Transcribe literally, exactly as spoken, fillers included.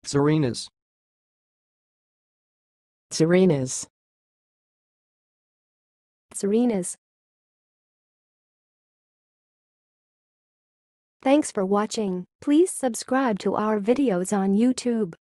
tsarinas, tsarinas, tsarinas. Thanks for watching. Please subscribe to our videos on YouTube.